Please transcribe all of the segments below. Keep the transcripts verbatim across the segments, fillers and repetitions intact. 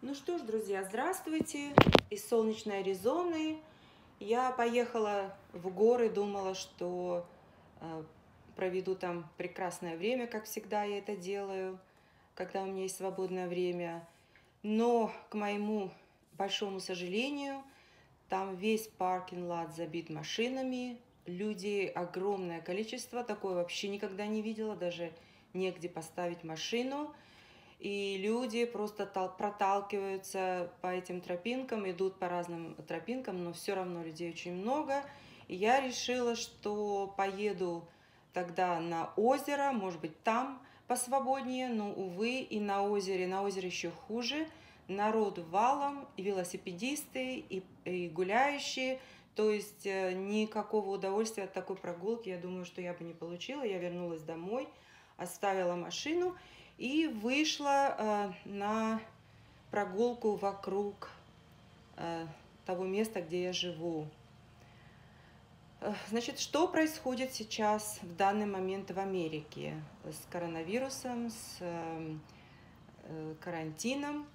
Ну что ж, друзья, здравствуйте! Из солнечной Аризоны я поехала в горы, думала, что э, проведу там прекрасное время, как всегда я это делаю, когда у меня есть свободное время. Но, к моему большому сожалению, там весь паркинг-лот забит машинами, людей огромное количество, такое вообще никогда не видела, даже негде поставить машину. И люди просто проталкиваются по этим тропинкам, идут по разным тропинкам, но все равно людей очень много. И я решила, что поеду тогда на озеро, может быть, там посвободнее, но, увы, и на озере, на озере еще хуже. Народ валом, и велосипедисты, и, и гуляющие. То есть э, никакого удовольствия от такой прогулки, я думаю, что я бы не получила. Я вернулась домой, оставила машину и вышла э, на прогулку вокруг э, того места, где я живу. Значит, что происходит сейчас в данный момент в Америке с коронавирусом, с э, карантином?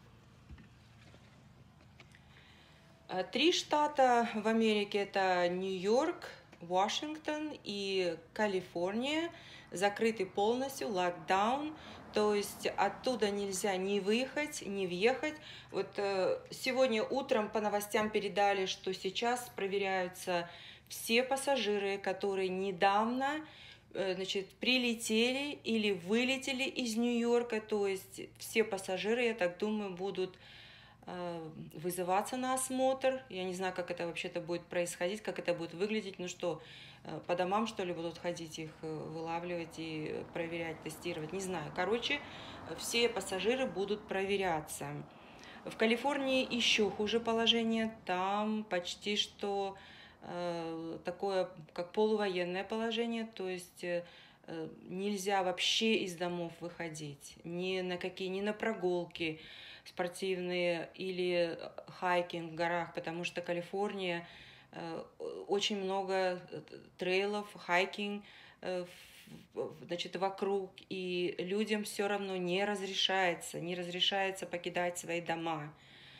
Три штата в Америке – это Нью-Йорк, Вашингтон и Калифорния, закрыты полностью, локдаун, то есть оттуда нельзя ни выехать, ни въехать. Вот э, сегодня утром по новостям передали, что сейчас проверяются все пассажиры, которые недавно э, значит, прилетели или вылетели из Нью-Йорка, то есть все пассажиры, я так думаю, будут вызываться на осмотр. Я не знаю, как это вообще-то будет происходить, как это будет выглядеть. Ну что, по домам, что ли, будут ходить, их вылавливать и проверять, тестировать? Не знаю. Короче, все пассажиры будут проверяться. В Калифорнии еще хуже положение. Там почти что э, такое, как полувоенное положение. То есть э, нельзя вообще из домов выходить. Ни на какие, ни на прогулки спортивные или хайкинг в горах, потому что Калифорния э, очень много трейлов, хайкинг э, значит, вокруг, и людям все равно не разрешается, не разрешается покидать свои дома.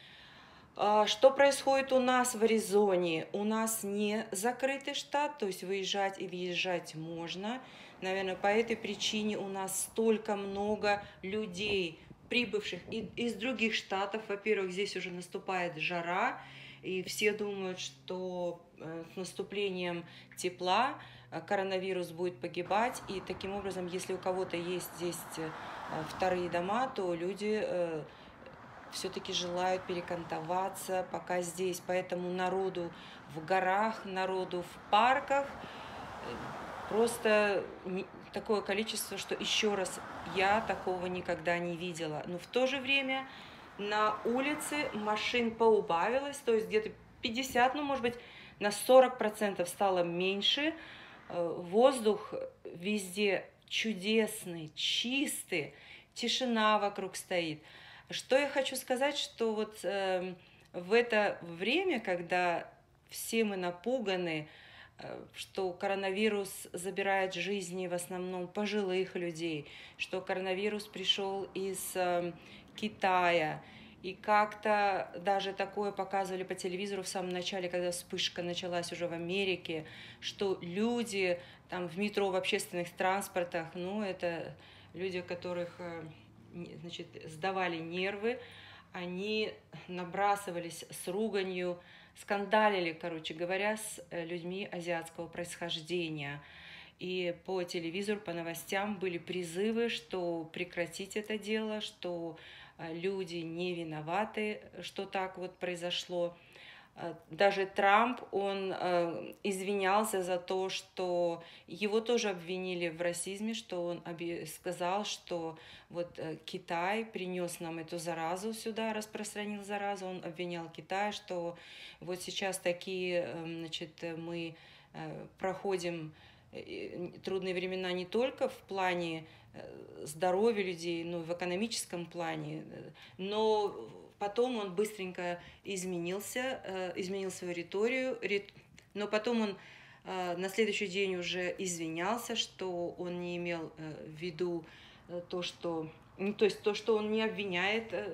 Что происходит у нас в Аризоне? У нас не закрытый штат, то есть выезжать и въезжать можно. Наверное, по этой причине у нас столько много людей, прибывших из других штатов. Во-первых, здесь уже наступает жара, и все думают, что с наступлением тепла коронавирус будет погибать. И таким образом, если у кого-то есть здесь вторые дома, то люди все-таки желают перекантоваться пока здесь. Поэтому народу в горах, народу в парках просто такое количество, что еще раз я такого никогда не видела. Но в то же время на улице машин поубавилось, то есть где-то пятьдесят, ну может быть на сорок процентов стало меньше. Воздух везде чудесный, чистый, тишина вокруг стоит. Что я хочу сказать, что вот э, в это время, когда все мы напуганы, э, что коронавирус забирает жизни в основном пожилых людей, что коронавирус пришел из э, Китая, и как-то даже такое показывали по телевизору в самом начале, когда вспышка началась уже в Америке, что люди там в метро, в общественных транспортах, ну это люди, которых... Э, значит, сдавали нервы, они набрасывались с руганью, скандалили, короче говоря, с людьми азиатского происхождения. И по телевизору, по новостям были призывы, что прекратить это дело, что люди не виноваты, что так вот произошло. Даже Трамп, он э, извинялся за то, что его тоже обвинили в расизме, что он сказал, что вот э, Китай принес нам эту заразу сюда, распространил заразу. Он обвинял Китай, что вот сейчас такие, э, значит, мы э, проходим трудные времена не только в плане здоровья людей, но и в экономическом плане, но потом он быстренько изменился, изменил свою риторию, но потом он на следующий день уже извинялся, что он не имел в виду то, что, ну, то есть то, что он не обвиняет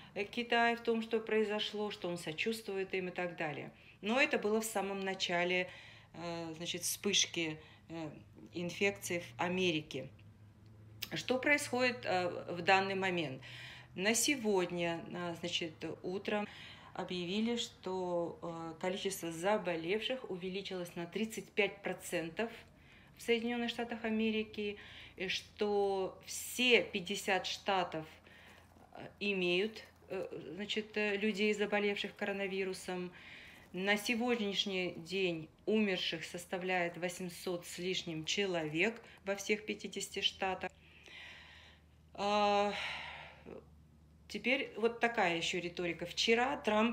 Китай в том, что произошло, что он сочувствует им и так далее. Но это было в самом начале, значит, вспышки инфекции в Америке. Что происходит в данный момент? На сегодня, значит, утром объявили, что количество заболевших увеличилось на тридцать пять процентов в Соединенных Штатах Америки, и что все пятьдесят штатов имеют, значит, людей, заболевших коронавирусом. На сегодняшний день умерших составляет восемьсот с лишним человек во всех пятидесяти штатах. Теперь вот такая еще риторика. Вчера Трамп,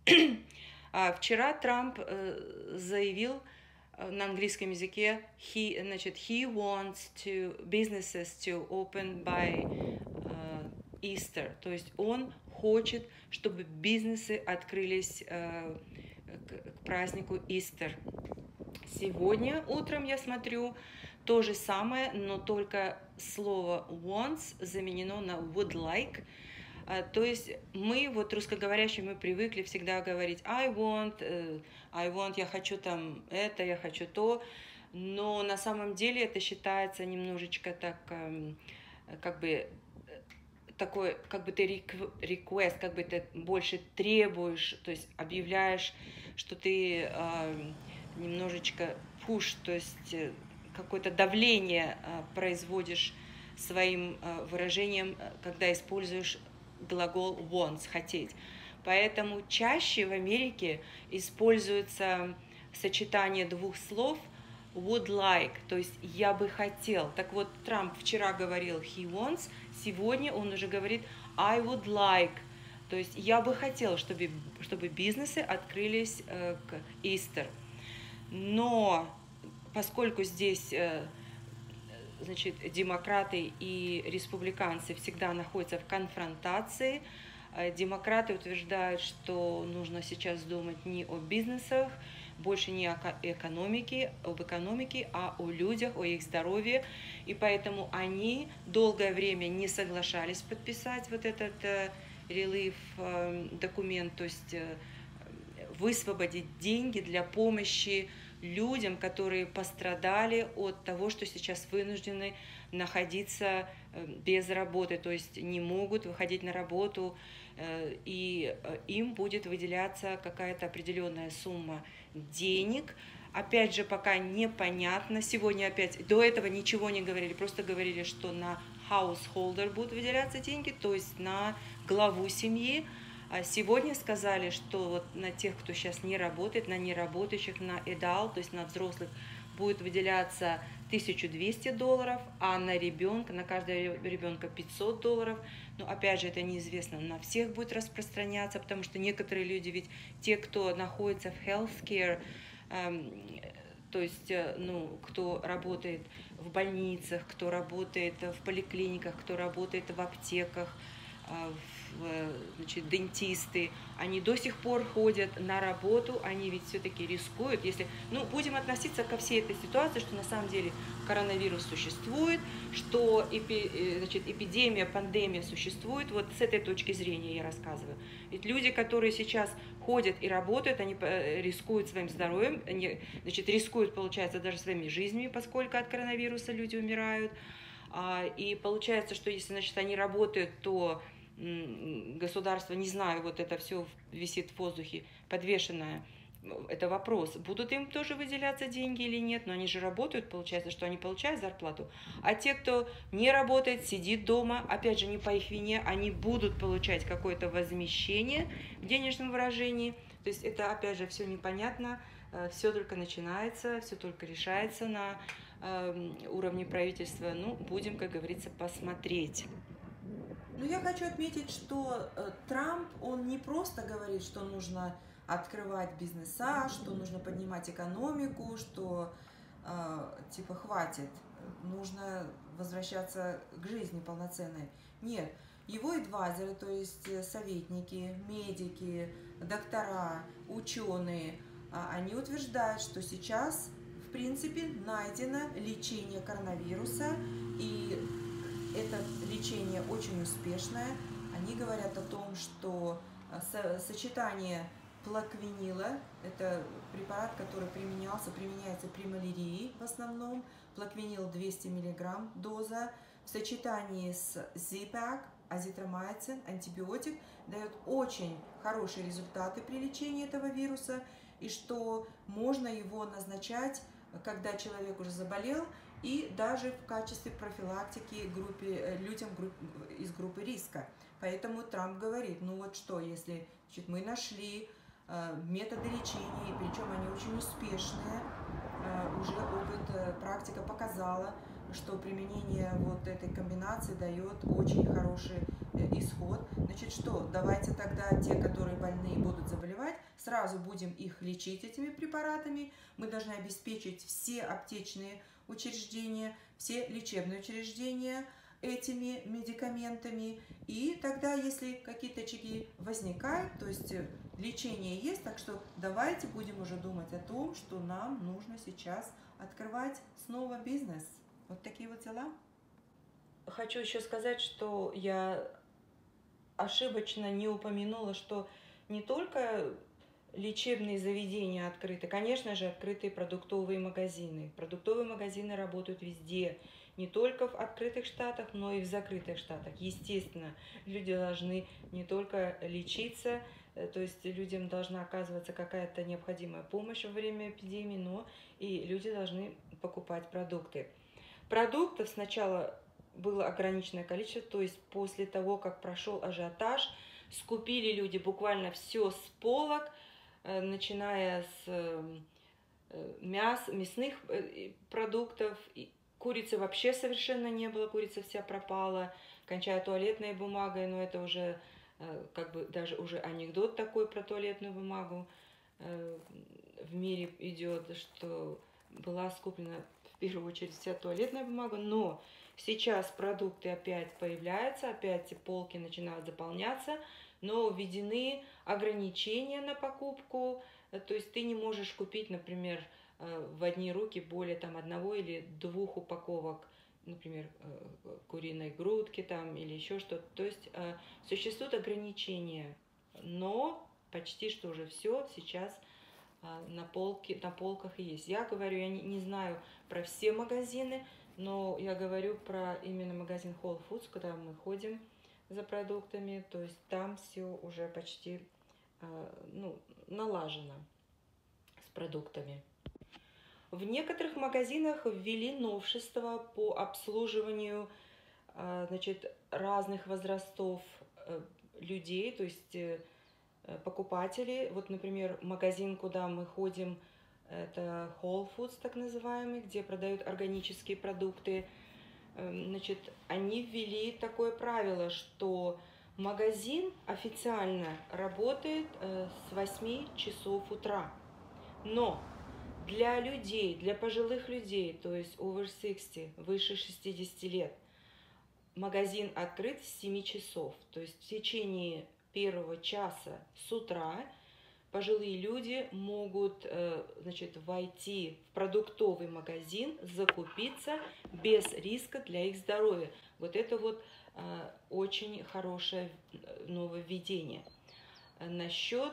вчера Трамп заявил на английском языке, he, значит, he wants to businesses to open by uh, Easter, то есть он хочет, чтобы бизнесы открылись uh, к, к празднику Easter. Сегодня утром я смотрю то же самое, но только слово wants заменено на would like. То есть мы, вот русскоговорящие, мы привыкли всегда говорить I want, I want, я хочу там это, я хочу то, но на самом деле это считается немножечко так, как бы, такой, как бы ты request, как бы ты больше требуешь, то есть объявляешь, что ты немножечко push, то есть какое-то давление производишь своим выражением, когда используешь глагол wants, хотеть. Поэтому чаще в Америке используется сочетание двух слов would like, то есть я бы хотел. Так вот, Трамп вчера говорил he wants, сегодня он уже говорит I would like, то есть я бы хотел, чтобы, чтобы бизнесы открылись э, к Easter. Но поскольку здесь э, значит, демократы и республиканцы всегда находятся в конфронтации. Демократы утверждают, что нужно сейчас думать не о бизнесах, больше не о экономике, об экономике, а о людях, о их здоровье. И поэтому они долгое время не соглашались подписать вот этот relief документ, то есть высвободить деньги для помощи людям, которые пострадали от того, что сейчас вынуждены находиться без работы, то есть не могут выходить на работу, и им будет выделяться какая-то определенная сумма денег. Опять же, пока непонятно. Сегодня опять, до этого ничего не говорили, просто говорили, что на householder будут выделяться деньги, то есть на главу семьи. А сегодня сказали, что вот на тех, кто сейчас не работает, на неработающих, на adult, то есть на взрослых, будет выделяться тысяча двести долларов, а на ребенка, на каждого ребенка пятьсот долларов. Но опять же, это неизвестно, на всех будет распространяться, потому что некоторые люди, ведь те, кто находится в healthcare, эм, то есть, ну, кто работает в больницах, кто работает в поликлиниках, кто работает в аптеках, значит, дентисты, они до сих пор ходят на работу, они ведь все-таки рискуют, если, ну, будем относиться ко всей этой ситуации, что на самом деле коронавирус существует, что эпи, значит, эпидемия, пандемия существует, вот с этой точки зрения я рассказываю. Ведь люди, которые сейчас ходят и работают, они рискуют своим здоровьем, они, значит, рискуют, получается, даже своими жизнями, поскольку от коронавируса люди умирают, и получается, что если, значит, они работают, то государство, не знаю, вот это все висит в воздухе, подвешенное. Это вопрос, будут им тоже выделяться деньги или нет, но они же работают, получается, что они получают зарплату. А те, кто не работает, сидит дома, опять же, не по их вине, они будут получать какое-то возмещение в денежном выражении. То есть это, опять же, все непонятно, все только начинается, все только решается на уровне правительства. Ну, будем, как говорится, посмотреть. Но я хочу отметить, что Трамп, он не просто говорит, что нужно открывать бизнеса, что нужно поднимать экономику, что типа хватит, нужно возвращаться к жизни полноценной. Нет, его адвайзеры, то есть советники, медики, доктора, ученые, они утверждают, что сейчас, в принципе, найдено лечение коронавируса, и это лечение очень успешное. Они они говорят о том, что сочетание плаквенила, это препарат, который применялся, применяется при малярии в основном, плаквенил двести миллиграмм доза, в сочетании с Z-Pak, азитромайцин, антибиотик, дает очень хорошие результаты при лечении этого вируса, и что можно его назначать, когда человек уже заболел, и даже в качестве профилактики группе, людям групп, из группы риска. Поэтому Трамп говорит, ну вот что, если значит, мы нашли э, методы лечения, причем они очень успешные, э, уже опыт, э, практика показала, что применение вот этой комбинации дает очень хороший э, исход. Значит, что, давайте тогда те, которые больные будут заболевать, сразу будем их лечить этими препаратами. Мы должны обеспечить все аптечные учреждения, все лечебные учреждения этими медикаментами. И тогда, если какие-то очаги возникают, то есть лечение есть, так что давайте будем уже думать о том, что нам нужно сейчас открывать снова бизнес. Вот такие вот дела. Хочу еще сказать, что я ошибочно не упомянула, что не только лечебные заведения открыты, конечно же, открыты продуктовые магазины. Продуктовые магазины работают везде, не только в открытых штатах, но и в закрытых штатах. Естественно, люди должны не только лечиться, то есть людям должна оказываться какая-то необходимая помощь во время эпидемии, но и люди должны покупать продукты. Продуктов сначала было ограниченное количество, то есть после того, как прошел ажиотаж, скупили люди буквально все с полок, начиная с мяс, мясных продуктов, курицы вообще совершенно не было, курица вся пропала, кончая туалетной бумагой, но это уже как бы даже уже анекдот такой про туалетную бумагу в мире идет, что была скуплена в первую очередь вся туалетная бумага, но сейчас продукты опять появляются, опять полки начинают заполняться, но введены ограничения на покупку, то есть ты не можешь купить, например, в одни руки более там одного или двух упаковок, например, куриной грудки там или еще что-то. То есть существуют ограничения, но почти что уже все сейчас на, полке, на полках есть. Я говорю, я не, не знаю про все магазины, но я говорю про именно магазин Whole Foods, куда мы ходим за продуктами, то есть там все уже почти ну, налажено с продуктами. В некоторых магазинах ввели новшества по обслуживанию значит, разных возрастов людей, то есть покупателей. Вот, например, магазин, куда мы ходим, это Whole Foods, так называемый, где продают органические продукты. Значит, они ввели такое правило, что магазин официально работает с восьми часов утра. Но для людей, для пожилых людей, то есть over sixty, выше шестидесяти лет, магазин открыт с семи часов. То есть в течение первого часа с утра пожилые люди могут значит, войти в продуктовый магазин, закупиться без риска для их здоровья. Вот это вот очень хорошее нововведение. Насчет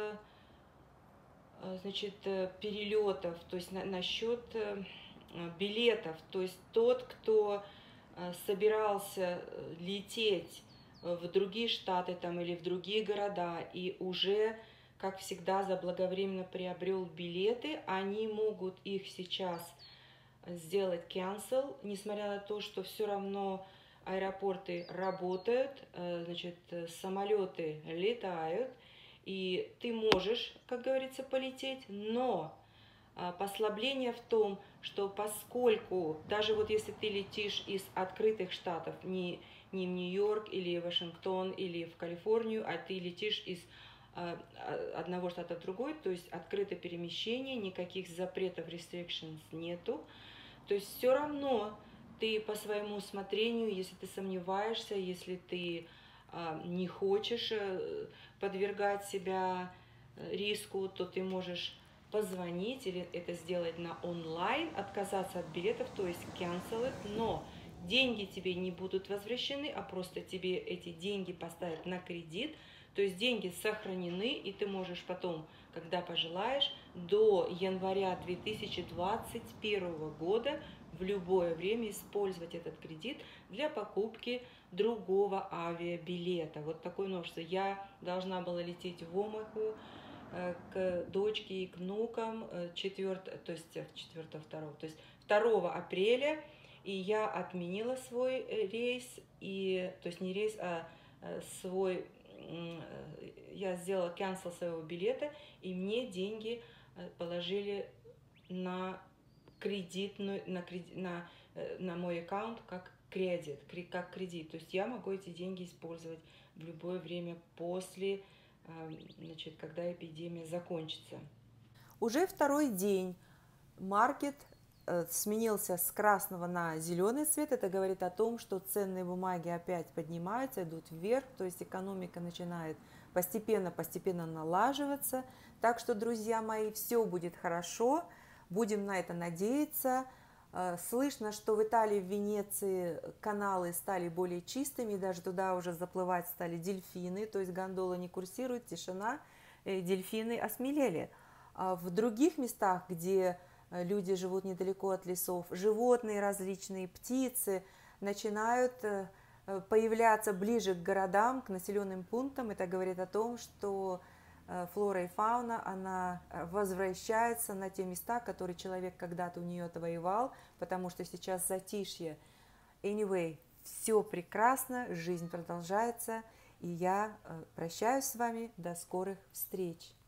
значит, перелетов, то есть насчет билетов, то есть тот, кто собирался лететь в другие штаты там, или в другие города и уже, как всегда, заблаговременно приобрел билеты, они могут их сейчас сделать cancel, несмотря на то, что все равно аэропорты работают, значит, самолеты летают, и ты можешь, как говорится, полететь, но послабление в том, что поскольку даже вот если ты летишь из открытых штатов, не, не в Нью-Йорк или Вашингтон или в Калифорнию, а ты летишь из одного штата в другой, то есть открытое перемещение, никаких запретов, restrictions нету, то есть все равно ты по своему усмотрению, если ты сомневаешься, если ты а, не хочешь подвергать себя риску, то ты можешь позвонить или это сделать на онлайн, отказаться от билетов, то есть cancel it, но деньги тебе не будут возвращены, а просто тебе эти деньги поставят на кредит, то есть деньги сохранены, и ты можешь потом, когда пожелаешь, до января две тысячи двадцать первого года в любое время использовать этот кредит для покупки другого авиабилета. Вот такое новшество. Я должна была лететь в Омаху к дочке и к внукам четвёртого, то есть четвёртого, второго, то есть второго апреля, и я отменила свой рейс, и, то есть не рейс, а свой, я сделала cancel своего билета, и мне деньги положили на кредитную, на, кредит, на, на мой аккаунт как кредит, как кредит. То есть я могу эти деньги использовать в любое время после, значит, когда эпидемия закончится. Уже второй день маркет сменился с красного на зеленый цвет. Это говорит о том, что ценные бумаги опять поднимаются, идут вверх, то есть экономика начинает постепенно-постепенно налаживаться. Так что, друзья мои, все будет хорошо, будем на это надеяться. Слышно, что в Италии, в Венеции каналы стали более чистыми, даже туда уже заплывать стали дельфины, то есть гондола не курсирует, тишина, дельфины осмелели. А в других местах, где люди живут недалеко от лесов, животные различные, птицы начинают появляться ближе к городам, к населенным пунктам. Это говорит о том, что флора и фауна, она возвращается на те места, которые человек когда-то у нее отвоевал, потому что сейчас затишье. Anyway, все прекрасно, жизнь продолжается, и я прощаюсь с вами, до скорых встреч.